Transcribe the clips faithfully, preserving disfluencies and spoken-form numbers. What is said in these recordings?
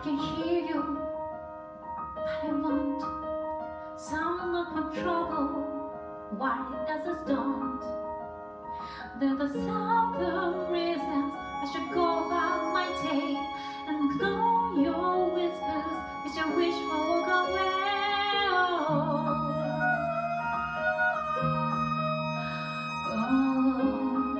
can hear you, but I want some of my trouble. Why does it don't? There are thousand reasons I should go about my day and ignore your whispers which I wish for walk away. Oh,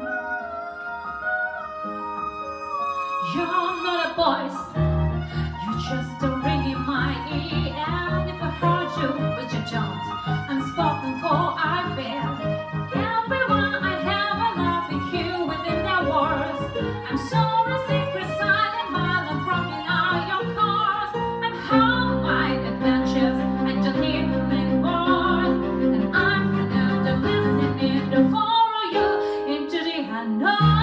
you're not a voice, you're just a ring in my ear. And if I heard you, which I don't, I'm spoken for, I fail. Everyone I have, I love you here within their words. I'm sorry, secret silent, but I'm broken out your cars. And how my adventures, I don't need them anymore. And I'm freedom to listening to follow you into the unknown.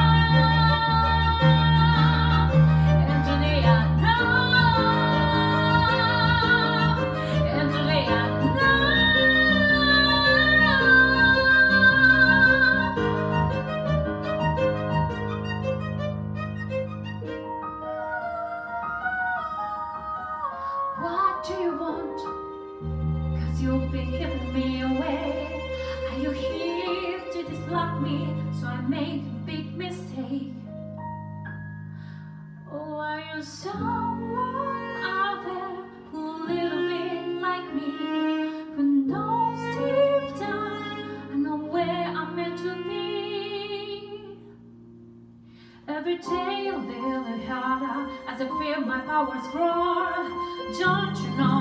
What do you want? Cause you've been keeping me away. Are you here to dislike me so I make a big mistake? Or are you someone out there who a little bit like me, who knows deep down I know where I'm meant to be? Every day a little harder as I feel my powers grow. Don't you know